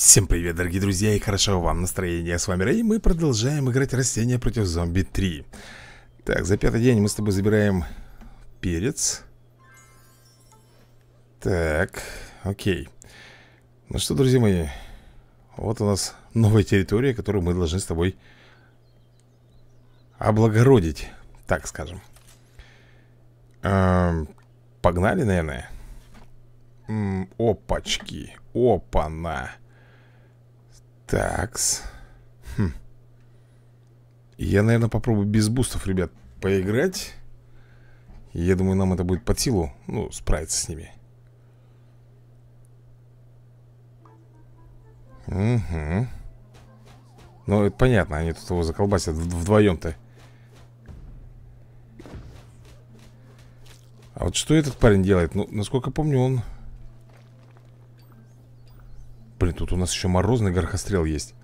Всем привет, дорогие друзья, и хорошего вам настроения. С вами Рэй, мы продолжаем играть растения против зомби 3. Так, за пятый день мы с тобой забираем перец. Так, окей. Ну что, друзья мои, вот у нас новая территория, которую мы должны с тобой облагородить, так скажем. Погнали, наверное. Опачки, опа-на. Такс. Я, наверное, попробую без бустов, ребят, поиграть. Я думаю, нам это будет под силу, ну, справиться с ними. Угу. Ну, это понятно, они тут его заколбасят вдвоем-то. А вот что этот парень делает? Ну, насколько помню, он... Блин, тут у нас еще морозный горохострел есть.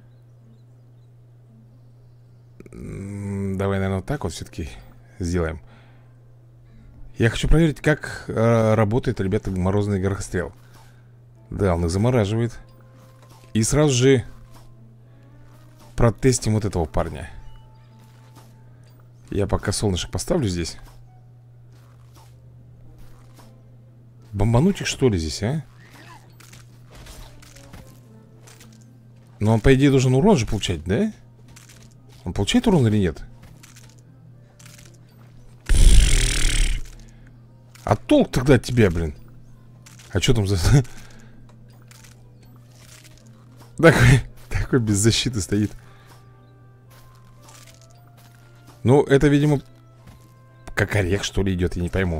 Давай, наверное, вот так вот все-таки сделаем. Я хочу проверить, как работает, ребята, морозный горохострел. Да, он их замораживает. И сразу же протестим вот этого парня. Я пока солнышек поставлю здесь. Бомбануть их, что ли, здесь, а? Но он, по идее, должен урон же получать, да? Он получает урон или нет? А толк тогда от тебя, блин? А что там за... Такой без защиты стоит. Ну, это, видимо, как орех, что ли, идет, я не пойму.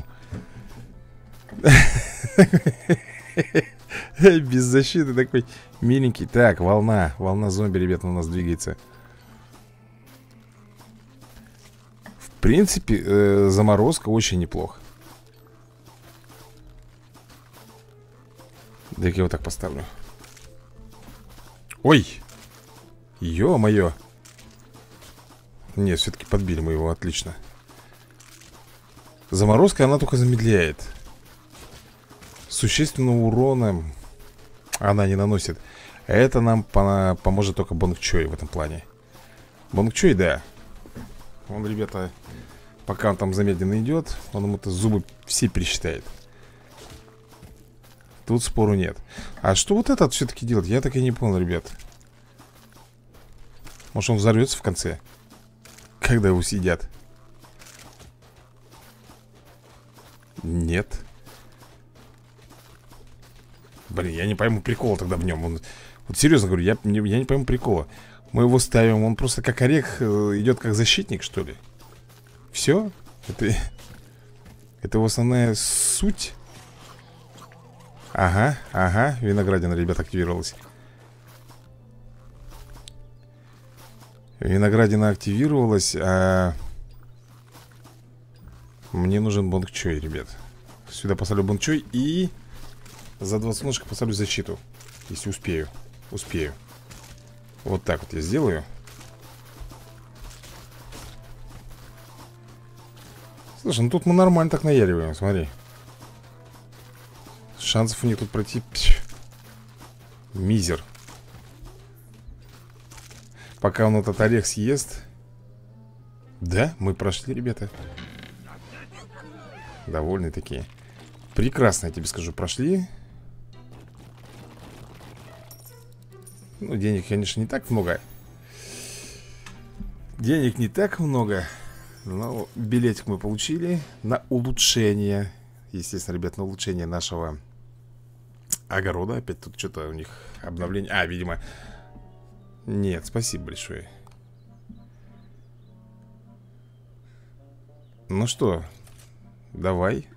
Без защиты такой миленький. Так, волна зомби, ребята, у нас двигается. В принципе, заморозка очень неплохо. Да, я его так поставлю. Ой! Ё-моё! Нет, все-таки подбили мы его, отлично. Заморозка, она только замедляет. Существенного урона она не наносит. Это нам поможет только Бонг Чой в этом плане. Бонг Чой, да. Он, ребята, пока он там замедленно идет, он ему-то зубы все пересчитает. Тут спору нет. А что вот этот все-таки делает? Я так и не понял, ребят. Может, он взорвется в конце, когда его съедят? Нет. Блин, я не пойму прикола тогда в нем. Вот серьезно говорю, я не пойму прикола. Мы его ставим, он просто как орех идет как защитник, что ли? Все? Это его основная суть? Ага, виноградина, ребят, активировалась. Виноградина активировалась, а... Мне нужен Бонг Чой, ребят. Сюда поставлю Бонг Чой и... За 20 ножек поставлю защиту. Если успею. Успею. Вот так вот я сделаю. Слушай, ну тут мы нормально так наяриваем, смотри. Шансов у них тут пройти... Мизер. Пока он этот орех съест. Да, мы прошли, ребята. Довольны такие. Прекрасно, я тебе скажу, прошли. Ну, денег, конечно, не так много. Денег не так много. Но билетик мы получили на улучшение. Естественно, ребят, на улучшение нашего огорода. Опять тут что-то у них обновление. А, видимо. Нет, спасибо большое. Ну что, давай.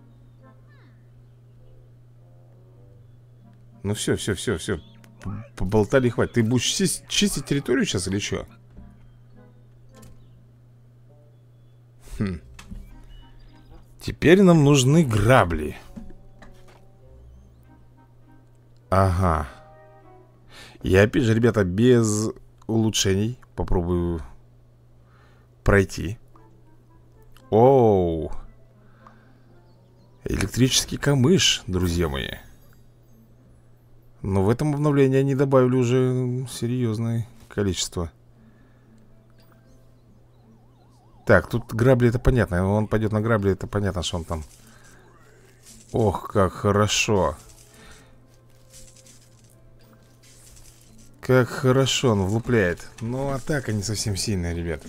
Ну все. Поболтали, хватит. Ты будешь чистить территорию сейчас или что? Теперь нам нужны грабли. Ага. Я опять же, ребята, без улучшений попробую пройти. Оу. Электрический камыш, друзья мои. Но в этом обновлении они добавили уже серьезное количество. Так, тут грабли, это понятно. Он пойдет на грабли, это понятно, что он там. Ох, как хорошо. Как хорошо он влупляет. Но атака не совсем сильная, ребята.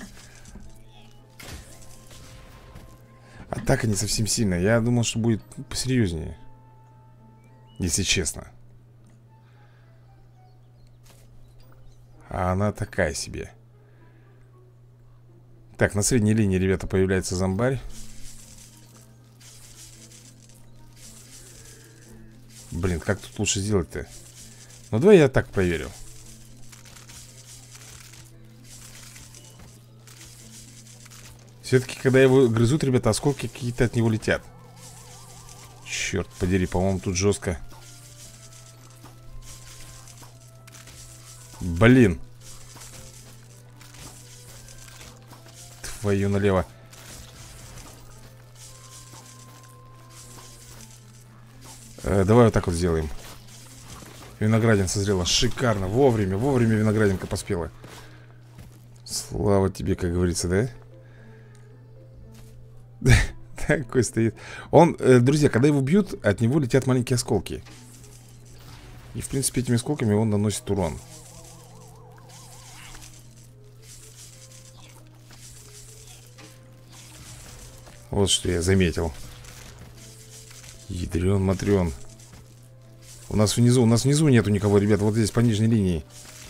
Атака не совсем сильная. Я думал, что будет посерьезнее, если честно. А она такая себе. Так, на средней линии, ребята, появляется зомбарь. Блин, как тут лучше сделать-то? Ну, давай я так проверю. Все-таки, когда его грызут, ребята, осколки какие-то от него летят. Черт подери, по-моему, тут жестко. Блин. Твою налево. Давай вот так вот сделаем. Виноградин созрела шикарно. Вовремя, вовремя виноградинка поспела. Слава тебе, как говорится, да? Такой стоит. Он, друзья, когда его бьют, от него летят маленькие осколки. И, в принципе, этими осколками он наносит урон. Вот что я заметил. Ядрен-матрен. У нас внизу нету никого, ребят. Вот здесь, по нижней линии.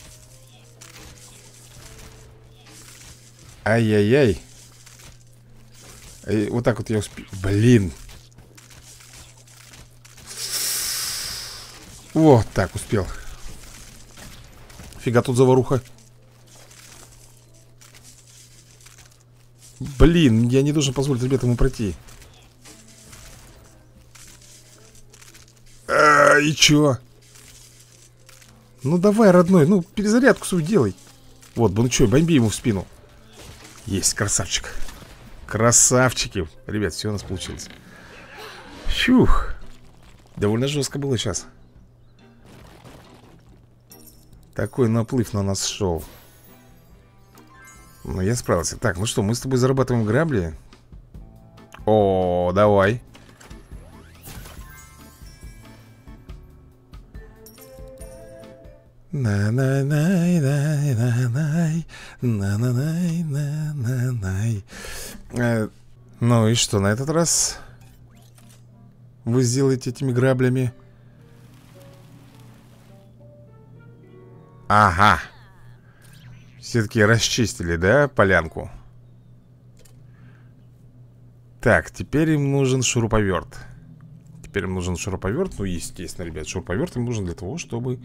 Ай-яй-яй. Вот так вот я успею. Блин. Вот так успел. Фига тут заваруха. Блин, я не должен позволить ребятам ему пройти. И чё? Ну давай, родной, ну перезарядку свою делай. Вот, ну чё, бомби ему в спину. Есть, красавчик. Красавчики. Ребят, все у нас получилось. Фух. Довольно жестко было сейчас. Такой наплыв на нас шел. Ну, я справился. Так, ну что, мы с тобой зарабатываем грабли. О, давай. Ну и что на этот раз вы сделаете этими граблями? Ага. Все-таки расчистили, да, полянку? Так, теперь им нужен шуруповерт. Теперь им нужен шуруповерт. Ну, естественно, ребят, шуруповерт им нужен для того, чтобы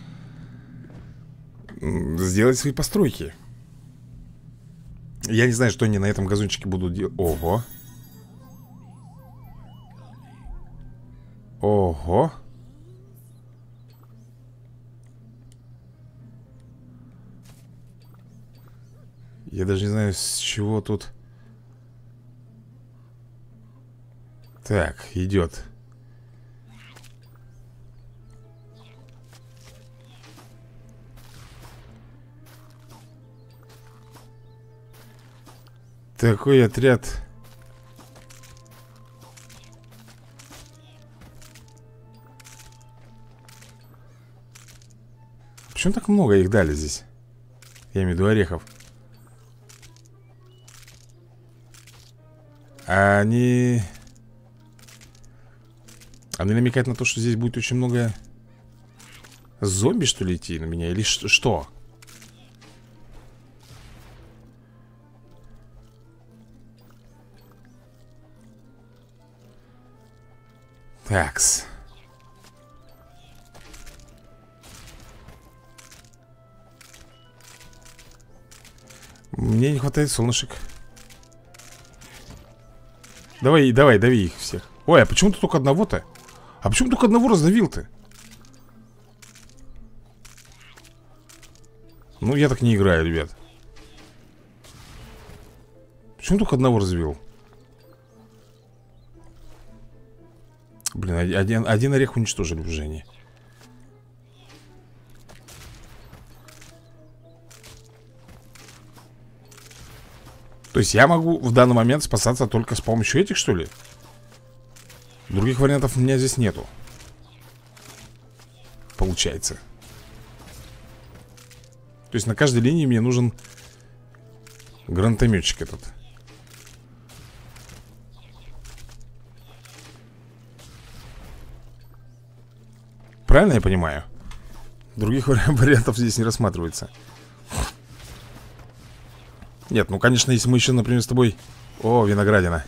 сделать свои постройки. Я не знаю, что они на этом газончике будут делать. Ого. Ого. Я даже не знаю, с чего тут. Так, идет. Такой отряд. Почему так много их дали здесь? Я имею в виду орехов. Они намекают на то, что здесь будет очень много зомби, что ли, идти на меня? Или что? Такс. Мне не хватает солнышек. Давай, дави их всех. Ой, а почему ты только одного-то? А почему только одного раздавил-то? Ну, я так не играю, ребят. Почему только одного развел? Блин, один орех уничтожили уже они. То есть я могу в данный момент спасаться только с помощью этих, что ли? Других вариантов у меня здесь нету. Получается. То есть на каждой линии мне нужен гранатометчик этот. Правильно я понимаю? Других вариантов здесь не рассматривается. Нет, ну конечно, если мы еще, например, с тобой... О, виноградина.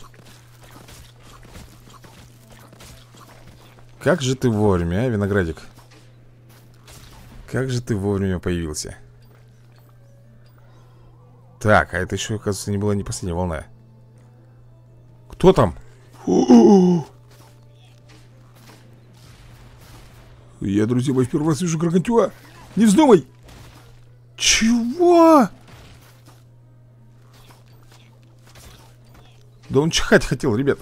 Как же ты вовремя, а, виноградик? Как же ты вовремя появился? Так, а это еще, оказывается, не была не последняя волна. Кто там? Я, друзья мои, в первый раз вижу Гаргантюа. Не вздумай! Чего? Да он чихать хотел, ребят.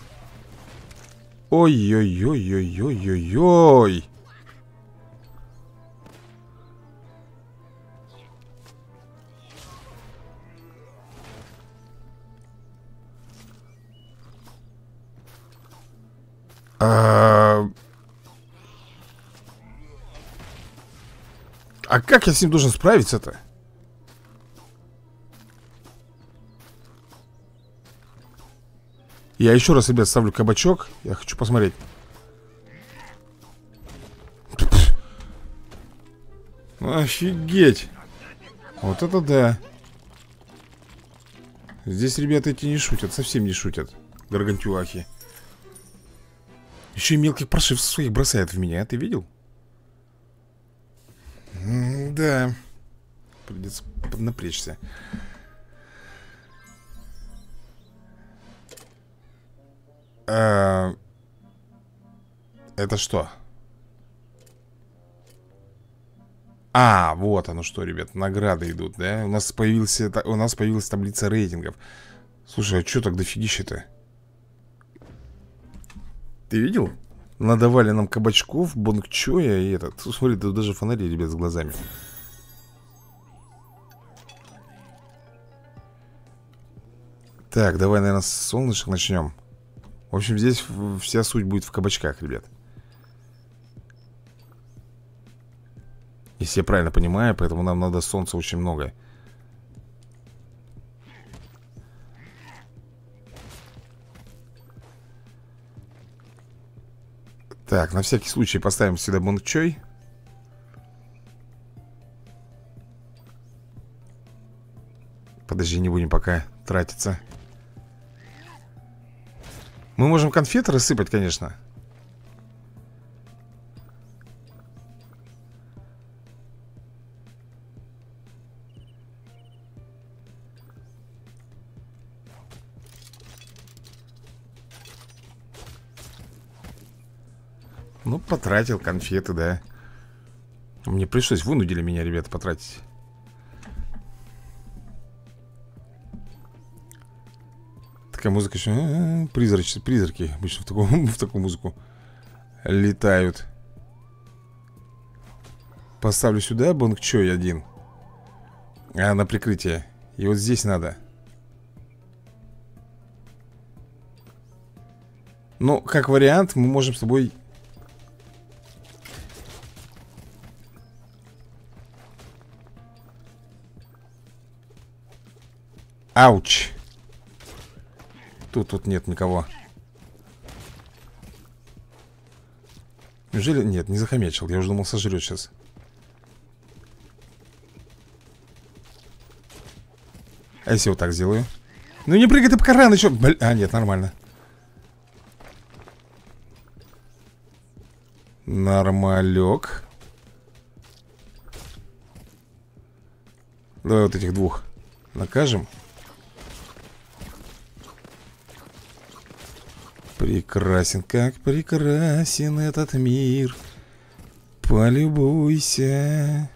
Ой-ой-ой-ой-ой-ой-ой. А как я с ним должен справиться-то? Я еще раз, ребят, ставлю кабачок. Я хочу посмотреть. Офигеть. Вот это да. Здесь ребята эти не шутят, совсем не шутят. Гаргантюахи. Еще и мелких паршивцев своих бросает в меня, ты видел? Да. Придется поднапрячься. Это что? А, вот оно что, ребят, награды идут, да? У нас появилась таблица рейтингов. Слушай, а что так дофигища-то? Ты видел? Надавали нам кабачков, бонгчоя и этот. Смотри, тут даже фонари, ребят, с глазами. Так, давай, наверное, с солнышек начнем. В общем, здесь вся суть будет в кабачках, ребят. Если я правильно понимаю, поэтому нам надо солнца очень много. Так, на всякий случай поставим сюда бонгчой. Подожди, не будем пока тратиться. Мы можем конфеты рассыпать, конечно. Ну, потратил конфеты, да. Мне пришлось, вынудили меня, ребята, потратить. Такая музыка еще... Призраки обычно в такую музыку летают. Поставлю сюда бонгчой один. А, на прикрытие. И вот здесь надо. Ну, как вариант, мы можем с тобой... Ауч. Тут нет никого. Неужели? Нет, не захомячил. Я уже думал, сожрет сейчас. А если вот так сделаю? Ну не прыгай ты пока рано еще. А, нет, нормально. Нормалек. Давай вот этих двух накажем. Прекрасен, как прекрасен этот мир. Полюбуйся.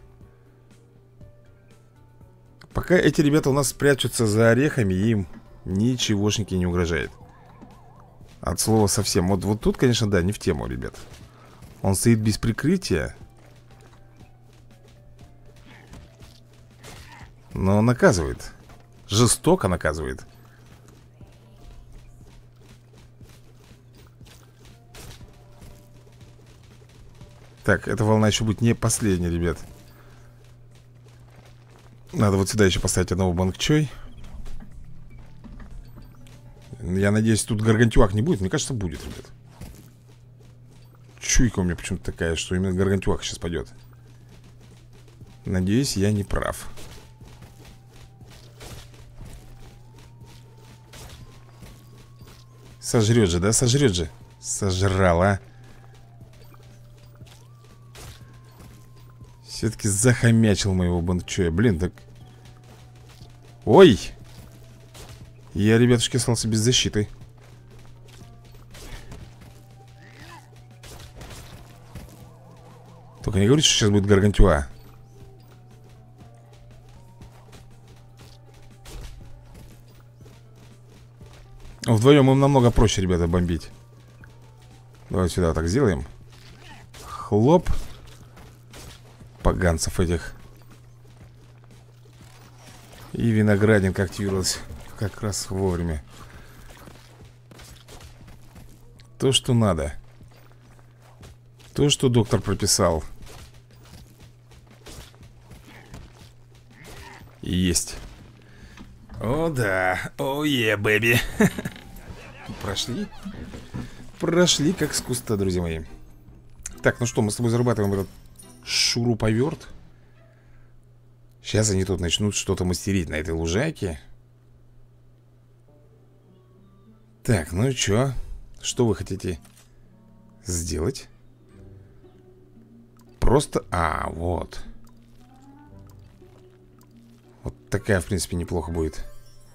Пока эти ребята у нас прячутся за орехами, им ничегошники не угрожает. От слова совсем. Вот тут, конечно, да, не в тему, ребят. Он стоит без прикрытия. Но наказывает. Жестоко наказывает. Так, эта волна еще будет не последняя, ребят. Надо вот сюда еще поставить одного бангчой. Я надеюсь, тут гаргантюах не будет. Мне кажется, будет, ребят. Чуйка у меня почему-то такая, что именно гаргантюах сейчас пойдет. Надеюсь, я не прав. Сожрет же, да? Сожрет же. Сожрала. Все-таки захомячил моего бандчоя. Блин, так... Ой! Я, ребятушки, остался без защиты. Только не говорите, что сейчас будет гаргантюа. Вдвоем им намного проще, ребята, бомбить. Давай сюда так сделаем. Хлоп. Поганцев этих. И виноградинка активировалась как раз вовремя. То, что надо. То, что доктор прописал. Есть. О, да. О, бэби. Прошли. Прошли как с куста, друзья мои. Так, ну что, мы с тобой зарабатываем этот шуруповерт. Сейчас они тут начнут что-то мастерить на этой лужайке. Так, ну и чё? Что вы хотите сделать? Просто... А, вот. Вот такая, в принципе, неплохо будет.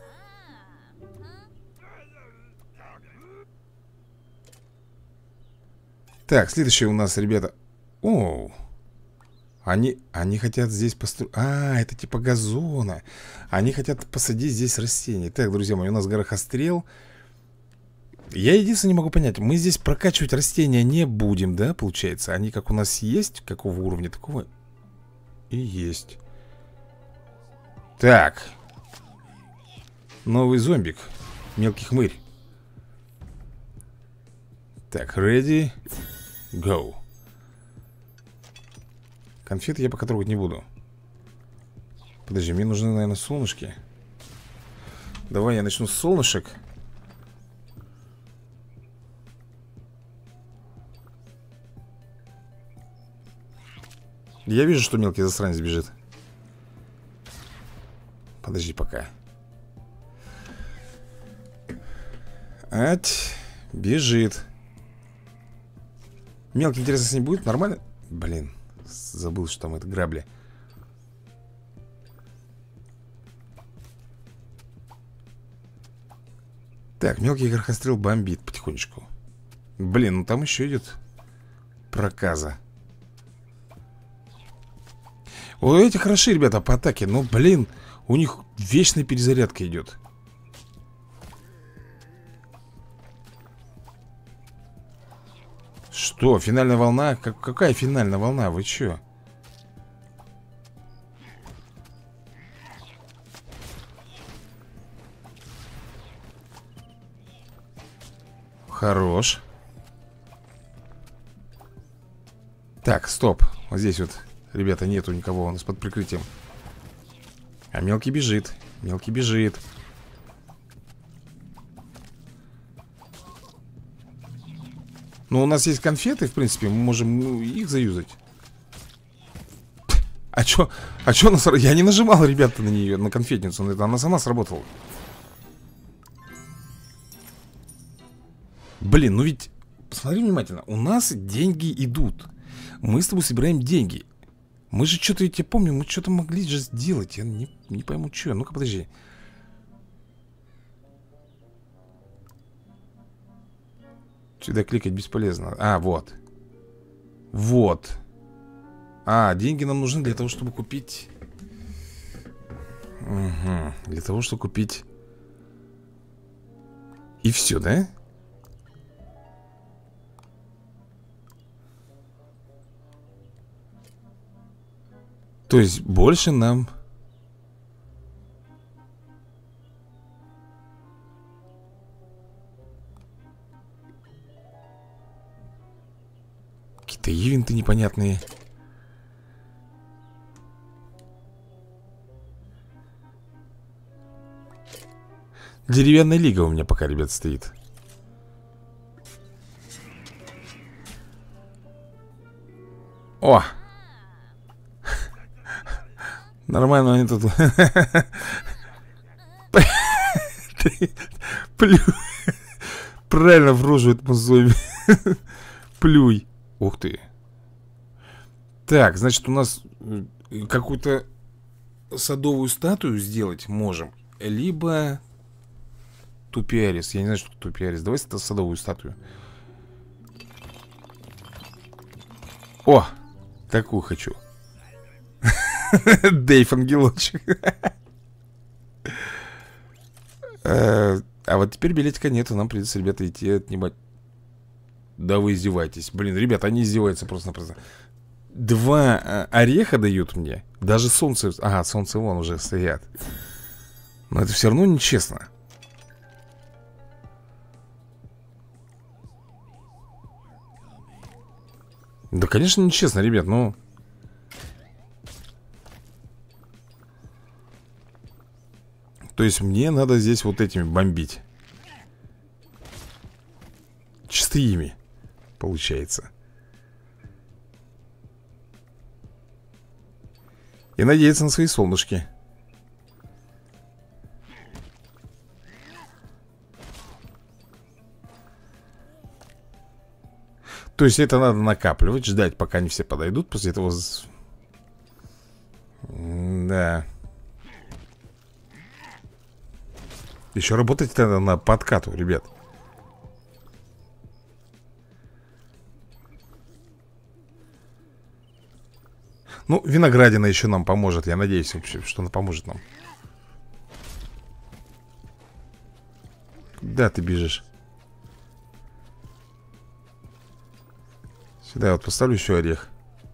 Так, следующее у нас, ребята. О, они хотят здесь построить. А, это типа газона. Они хотят посадить здесь растения. Так, друзья мои, у нас горохострел. Я единственное не могу понять. Мы здесь прокачивать растения не будем, да, получается? Они как у нас есть. Какого уровня такого? И есть. Так. Новый зомбик. Мелкий хмырь. Так, ready. Go. Конфеты я пока трогать не буду. Подожди, мне нужны, наверное, солнышки. Давай я начну с солнышек. Я вижу, что мелкий засранец бежит. Подожди пока. Ать, бежит. Мелкий, интересно, с ним будет? Нормально? Блин, забыл, что там это грабли. Так, мелкий горохострел бомбит потихонечку. Блин, ну там еще идет проказа. О, эти хороши, ребята, по атаке. Но, блин, у них вечная перезарядка идет. Что, финальная волна? Какая финальная волна? Вы че? Хорош. Так, стоп. Вот здесь вот, ребята, нету никого у нас под прикрытием. А мелкий бежит. Мелкий бежит. Ну, у нас есть конфеты, в принципе. Мы можем их заюзать. А чё? А чё она... Я не нажимал, ребята, на нее, на конфетницу. Она сама сработала. Блин, ну ведь... Посмотри внимательно. У нас деньги идут. Мы с тобой собираем деньги. Мы же что-то, я тебя помню, мы что-то могли же сделать. Я не пойму, что. Ну-ка, подожди. Сюда кликать бесполезно. А, вот. Вот. А, деньги нам нужны для того, чтобы купить... Угу. Для того, чтобы купить... И все, да? То есть больше нам... Какие-то ивенты непонятные. Деревянная лига у меня пока, ребят, стоит. О! Нормально они тут. Плюй. Правильно в рожу этому зомби. Плюй. Ух ты. Так, значит, у нас какую-то садовую статую сделать можем. Либо тупиарис. Я не знаю, что тупиарис. Давай это садовую статую. О! Такую хочу. Дейв, ангелочек. А вот теперь билетика нету. Нам придется, ребята, идти отнимать. Да вы издеваетесь. Блин, ребята, они издеваются просто-напросто. 2 ореха дают мне. Даже солнце... Ага, солнце вон уже стоят. Но это все равно нечестно. Да, конечно, нечестно, ребят, ну... То есть мне надо здесь вот этими бомбить. Чисто ими, получается. И надеяться на свои солнышки. То есть это надо накапливать, ждать, пока они все подойдут. После этого... Да. Еще работать надо на подкату, ребят. Ну, виноградина еще нам поможет. Я надеюсь вообще, что она поможет нам. Куда ты бежишь? Сюда я вот поставлю еще орех.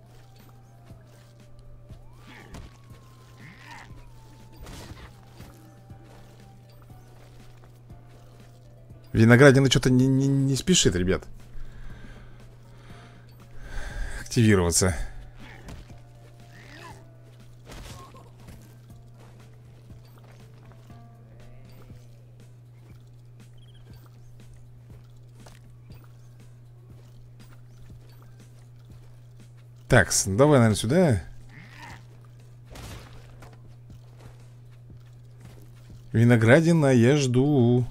Виноградина что-то не спешит, ребят, активироваться. Так, давай, наверное, сюда. Виноградина, я жду.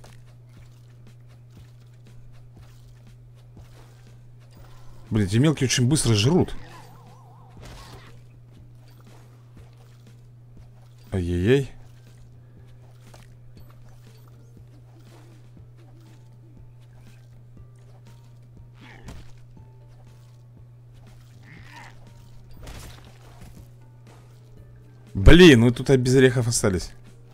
Блин, эти мелкие очень быстро жрут. Ай-яй-яй. Блин, ну тут без орехов остались.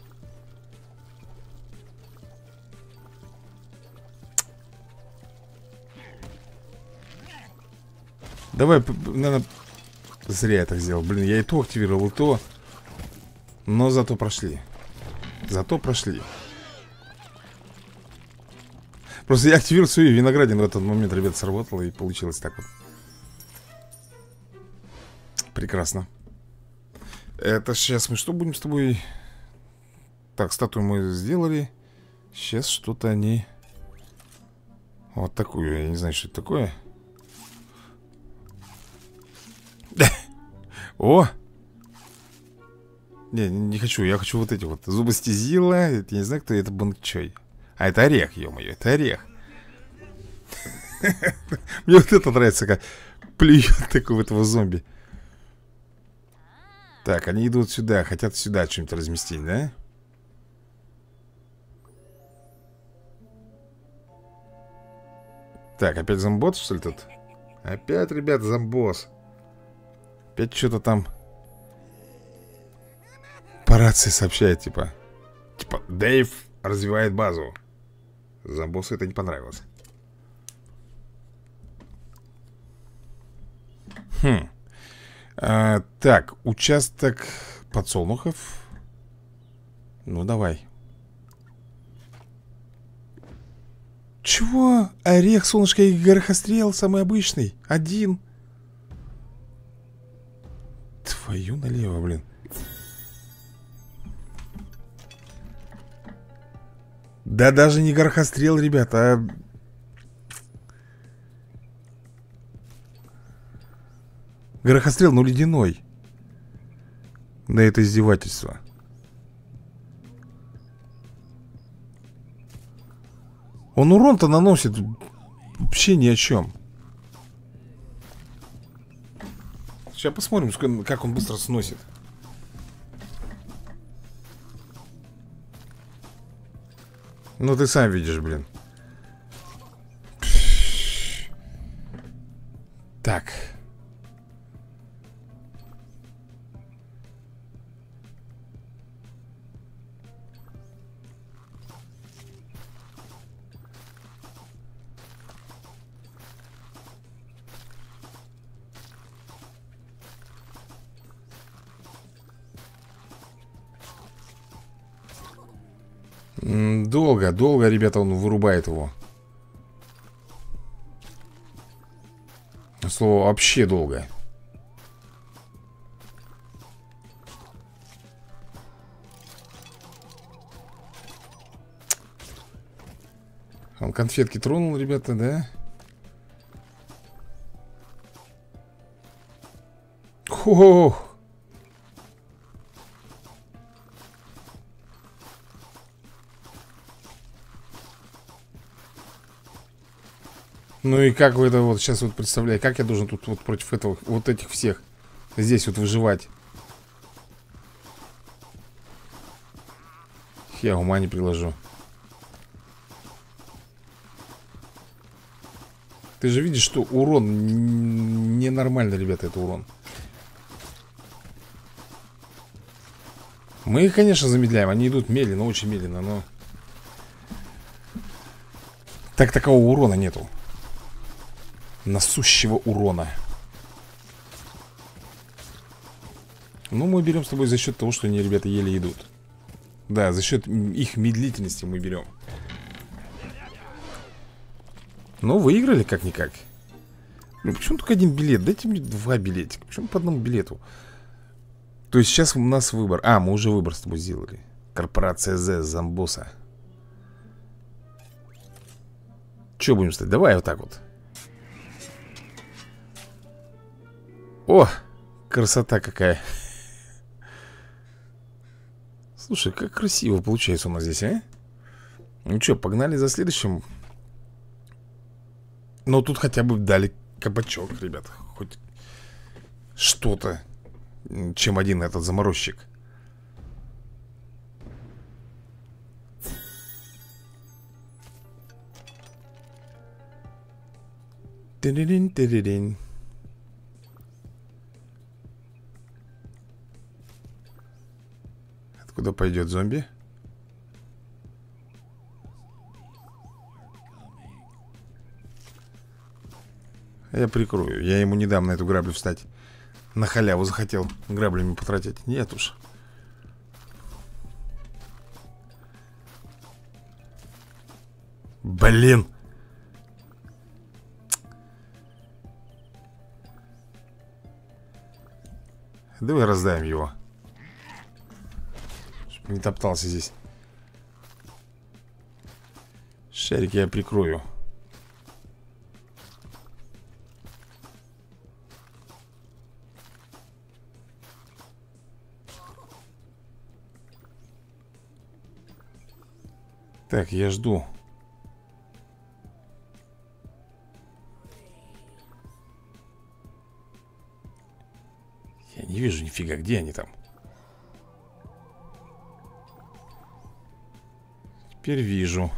Давай, наверное... Зря я так сделал. Блин, я и то активировал, и то. Но зато прошли. Зато прошли. Просто я активировал свою виноградину в этот момент, ребят, сработало и получилось так вот. Прекрасно. Это сейчас мы что будем с тобой... Так, статую мы сделали. Сейчас что-то они... Вот такую, я не знаю, что это такое. О! Не хочу, я хочу вот эти вот зубостезила. Это я не знаю, кто это, банкчой. А это орех, ё-моё, это орех. Мне вот это нравится, как плюет такого этого зомби. Так, они идут сюда, хотят сюда что-нибудь разместить, да? Так, опять зомбот, что ли, тут? Опять, ребят, зомбос. Опять что-то там по рации сообщает, типа, Дэйв развивает базу. Зомбосу это не понравилось. Так, участок подсолнухов. Ну, давай. Чего? Орех, солнышко и горохострел самый обычный. Один. Твою налево, блин. Да даже не горохострел, ребята, а... Горохострел, ну ледяной. Да это издевательство. Он урон-то наносит вообще ни о чем. Сейчас посмотрим, как он быстро сносит. Ну ты сам видишь, блин. Так. Долго, долго, ребята, он вырубает его. Слово вообще долго. Он конфетки тронул, ребята, да? Ох. Ну и как вы это вот сейчас вот представляете? Как я должен тут вот против этого, вот этих всех здесь вот выживать? Я ума не приложу. Ты же видишь, что урон ненормально, ребята, это урон. Мы их, конечно, замедляем. Они идут медленно, очень медленно, но... Так такого урона нету. Насущего урона. Ну, мы берем с тобой за счет того, что они, ребята, еле идут. Да, за счет их медлительности мы берем. Ну, выиграли как-никак. Ну, почему только один билет? Дайте мне 2 билетика. Почему по одному билету? То есть сейчас у нас выбор. А, мы уже выбор с тобой сделали. Корпорация З, Замбоса. Че будем ставить? Давай вот так вот. О, красота какая. Слушай, как красиво получается у нас здесь, а? Ну что, погнали за следующим. Но тут хотя бы дали кабачок, ребят. Хоть что-то, чем один этот заморозчик. Тырырин-тырырин. Откуда пойдет зомби? Я прикрою. Я ему не дам на эту граблю встать. На халяву захотел граблями потратить. Нет уж. Блин. Давай раздаем его. Чтоб не топтался здесь. Шарик я прикрою. Так, я жду. Я не вижу нифига, где они там. Теперь вижу.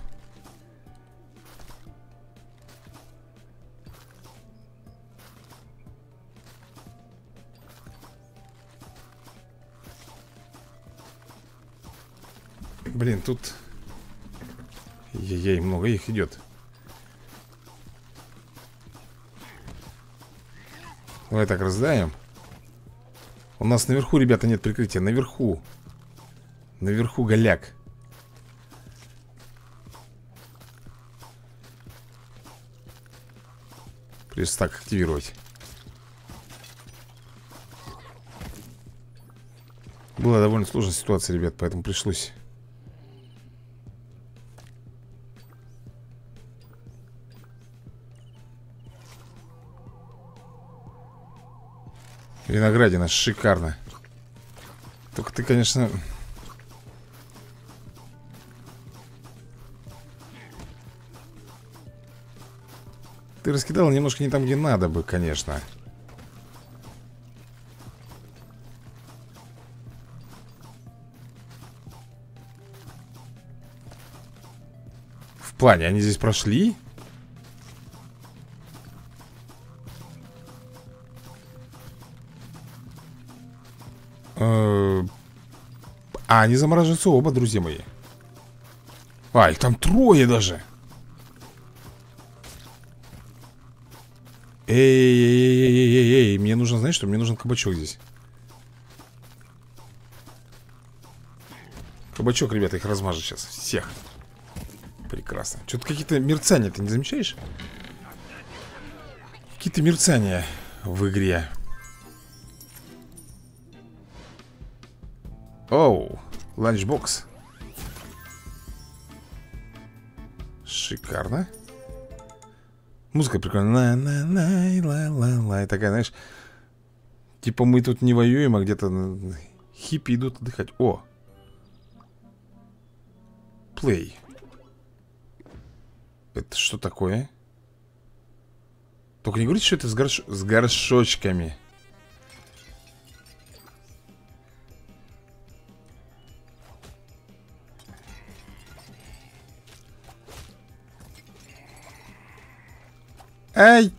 Блин, тут... Ей, много их идет. Давай так раздаем. У нас наверху, ребята, нет прикрытия. Наверху. Наверху голяк. Придется так активировать. Была довольно сложная ситуация, ребят, поэтому пришлось. Виноградина, шикарно. Только ты, конечно... Ты раскидал немножко не там, где надо бы, конечно. В плане, они здесь прошли? Они замораживаются оба, друзья мои. А, их там трое даже. Эй, мне нужно, знаешь что? Мне нужен кабачок здесь. Кабачок, ребята, их размажет сейчас. Всех. Прекрасно. Что-то какие-то мерцания, ты не замечаешь? Какие-то мерцания в игре. Оу, ланчбокс. Шикарно. Музыка прикольная. И такая, знаешь, типа мы тут не воюем, а где-то хиппи идут отдыхать. О! Плей. Это что такое? Только не говорите, что это с горшочками. Ай!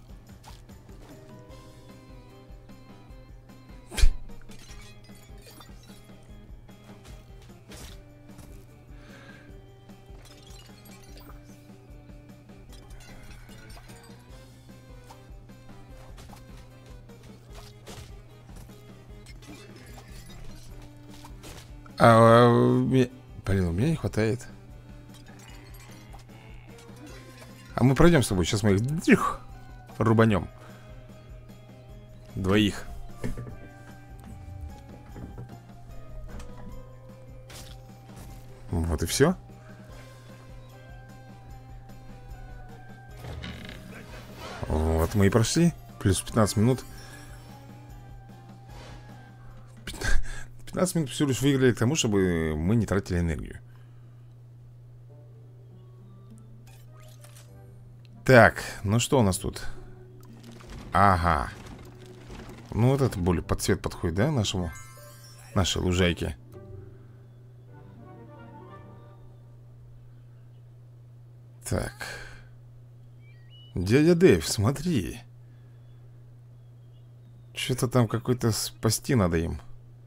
Блин, у меня не хватает. А мы пройдем с тобой. Сейчас мы их рубанем. Двоих. Вот и все. Вот мы и прошли. Плюс 15 минут. 15 минут всего лишь выиграли к тому, чтобы мы не тратили энергию. Так, ну что у нас тут? Ага. Ну вот это более под цвет подходит, да, нашей лужайке. Так. Дядя Дэйв, смотри. Что-то там какой-то спасти надо им.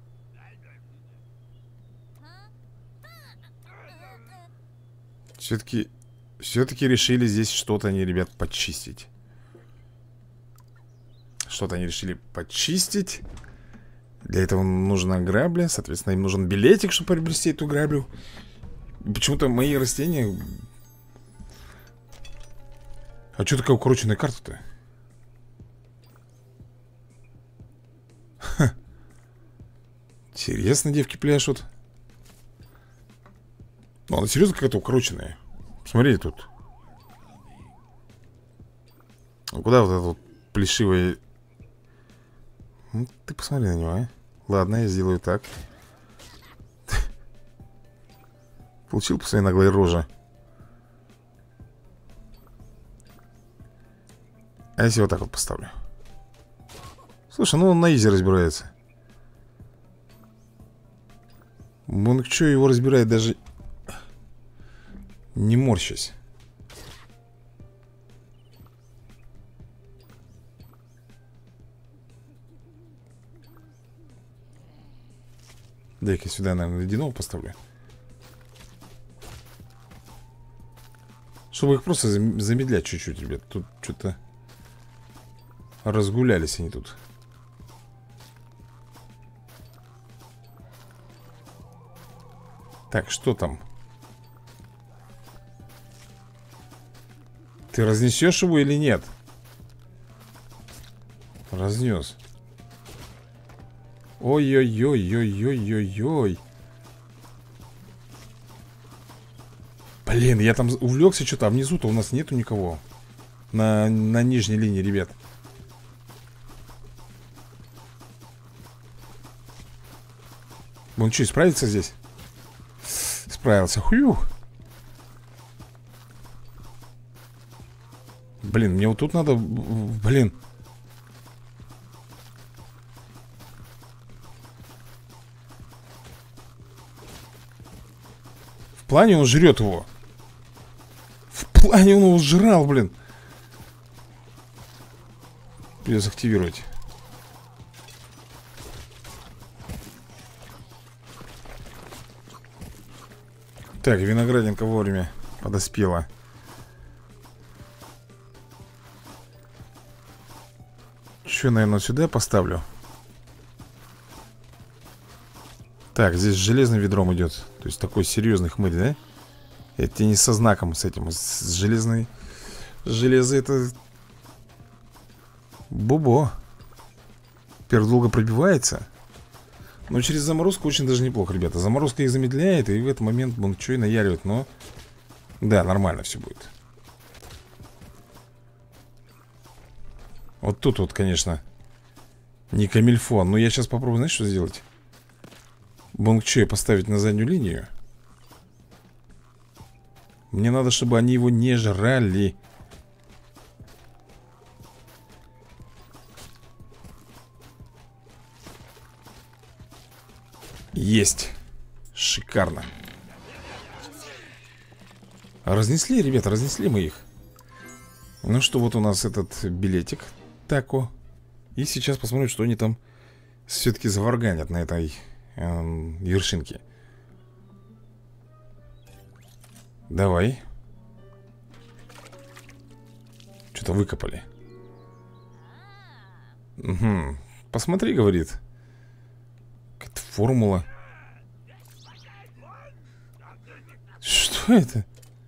Все-таки решили здесь что-то они, ребят, почистить. Что-то они решили почистить. Для этого нужна грабля. Соответственно, им нужен билетик, чтобы приобрести эту граблю. Почему-то мои растения... А что такая укороченная карта-то? Интересно, девки пляшут. Ну, она серьезно какая-то укороченная. Посмотри тут. А куда вот это вот плешивое... Ну, ты посмотри на него, а. Ладно, я сделаю так. Получил по своей наглой роже. А если вот так вот поставлю? Слушай, ну он на изи разбирается. Он что его разбирает, даже не морщась. Дай-ка сюда, наверное, ледяного поставлю. Чтобы их просто замедлять чуть-чуть, ребят. Тут что-то разгулялись они тут. Так, что там? Ты разнесешь его или нет? Разнес. Ой-ой-ой-ой-ой-ой-ой. Блин, я там увлекся что-то, а внизу-то у нас нету никого. На нижней линии, ребят. Он что, справится здесь? Справился. Хью. Блин, мне вот тут надо... Блин. В плане он жрет его. В плане он его жрал, блин. Придется активировать. Так, виноградинка вовремя подоспела. Что, наверное, сюда поставлю? Так, здесь с железным ведром идет. То есть такой серьезный хмырь, да? Это не со знаком, с этим. С железной. Железо это... Бобо. Теперь долго пробивается. Но через заморозку очень даже неплохо, ребята. Заморозка их замедляет, и в этот момент он что и наяривает. Но... Да, нормально все будет. Вот тут вот, конечно, не камильфо. Но я сейчас попробую, знаешь, что сделать? Бонгчоя поставить на заднюю линию. Мне надо, чтобы они его не жрали. Есть. Шикарно. Разнесли, ребята, разнесли мы их. Ну что, вот у нас этот билетик тако. И сейчас посмотрим, что они там все-таки заварганят на этой вершинке. Давай. Что-то выкопали. Угу. Посмотри, говорит. Какая-то формула. Что это?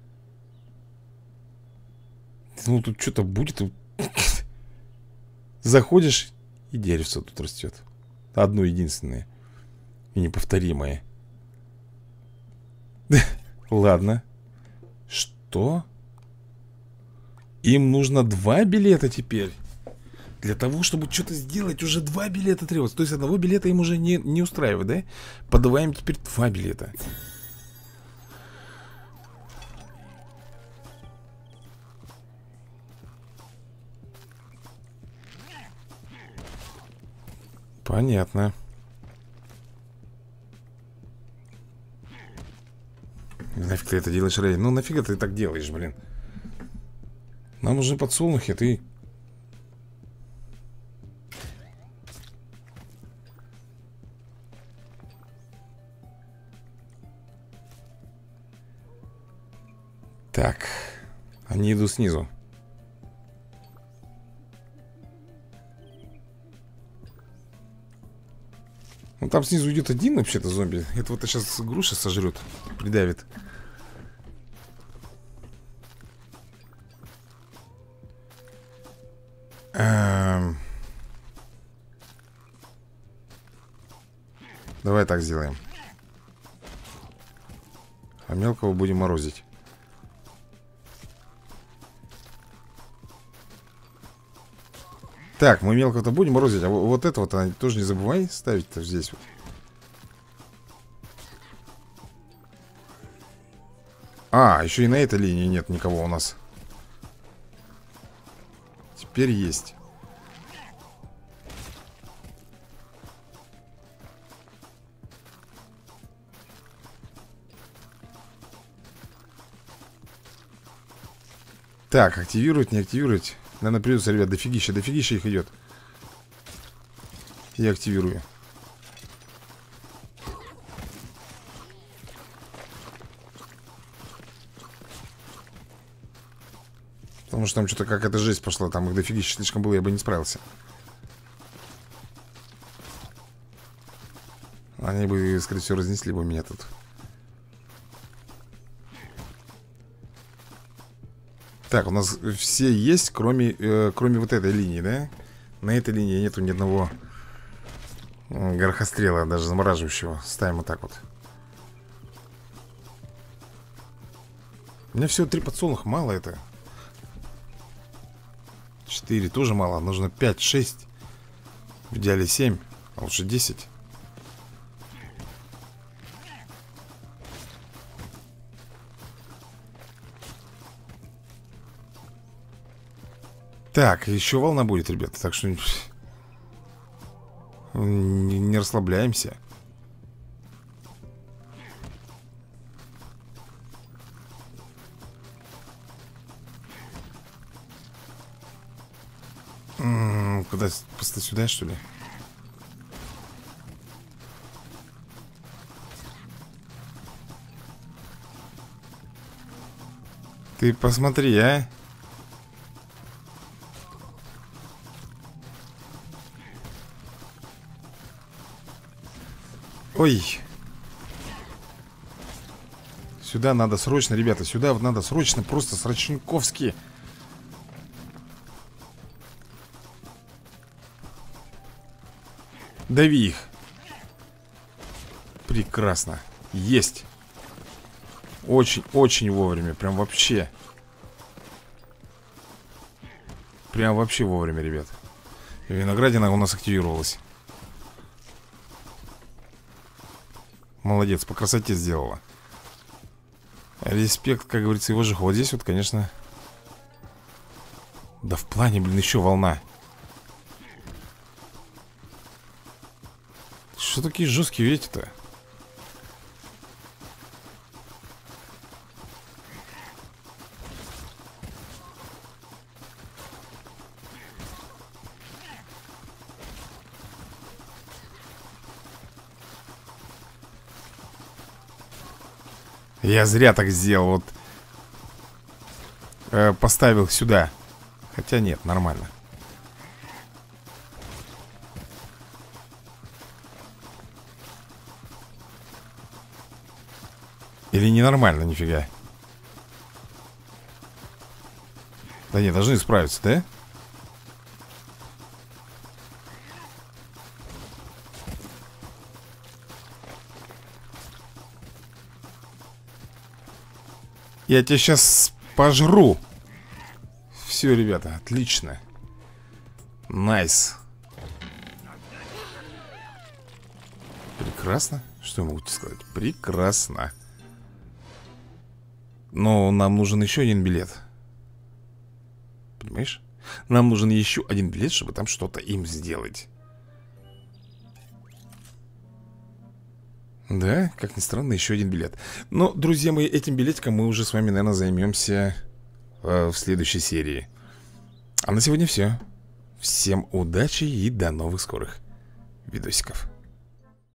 Ну, тут что-то будет. Заходишь, и деревце тут растет. Одно единственное. И неповторимое. Ладно. Что? Им нужно 2 билета теперь. Для того, чтобы что-то сделать, уже 2 билета требуется. То есть одного билета им уже не устраивает, да? Подаваем теперь 2 билета. Понятно. Нафиг ты это делаешь, Рэй? Ну нафига ты так делаешь, блин? Нам нужны подсолнухи, а ты... Так. Они идут снизу. Ну там снизу идет один вообще-то зомби. Это вот сейчас груша сожрет, придавит. Давай так сделаем. А мелкого будем морозить. Так, мы мелкого-то будем морозить. А вот это вот тоже не забывай ставить-то здесь вот. А, еще и на этой линии нет никого у нас. Теперь есть. Так, активировать, не активировать. Наверное, придется, ребят, дофигища их идет. Я активирую. Потому что там что-то какая-то жесть пошла. Там их дофигища слишком было, я бы не справился. Они бы, скорее всего, разнесли бы меня тут. Так, у нас все есть, кроме вот этой линии, да? На этой линии нету ни одного горохострела, даже замораживающего. Ставим вот так вот. У меня всего 3 подсолнуха, мало это. 4 тоже мало, нужно 5, 6. В идеале 7, а лучше 10. Так, еще волна будет, ребята. Так что не расслабляемся. Куда? Просто сюда, что ли? Ты посмотри, а. Ой. Сюда надо срочно, ребята. Сюда вот надо срочно, просто срочниковски. Дави их. Прекрасно. Есть. Очень вовремя. Прям вообще. Прям вообще вовремя, ребят. Виноградина у нас активировалась. Молодец, по красоте сделала. Респект, как говорится, его же. Вот здесь вот, конечно. Да в плане, блин, еще волна. Что такие жесткие вети-то? Я зря так сделал. Вот поставил сюда. Хотя нет, нормально. Или ненормально, нифига. Да не, должны справиться, да? Я тебя сейчас пожру. Все, ребята, отлично. Найс. Прекрасно. Что я могу тебе сказать? Прекрасно. Но нам нужен еще один билет. Понимаешь? Нам нужен еще один билет, чтобы там что-то им сделать. Да, как ни странно, еще один билет. Но, друзья мои, этим билетиком мы уже с вами, наверное, займемся в следующей серии. А на сегодня все. Всем удачи и до новых скорых видосиков.